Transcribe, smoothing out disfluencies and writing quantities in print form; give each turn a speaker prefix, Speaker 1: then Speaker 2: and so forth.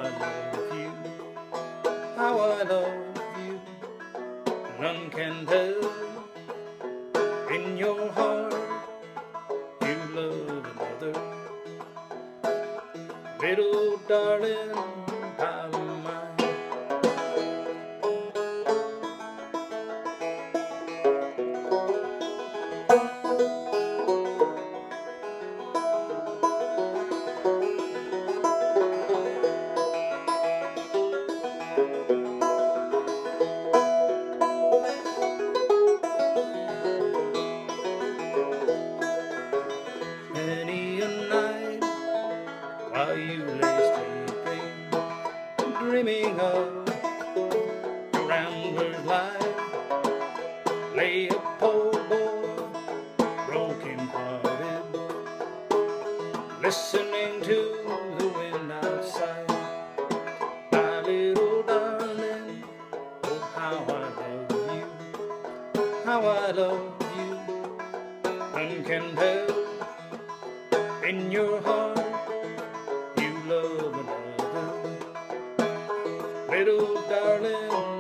Speaker 1: love you, how I love you. None can tell. In your heart you love another. Little darling, I'm mine. Many a night while you lay sleeping, dreaming of your rambler's life, lay a poor boy broken hearted, listening to the wind outside. My little darling, oh how I love you, how I love you. None can tell. In your heart you love another. Little darling,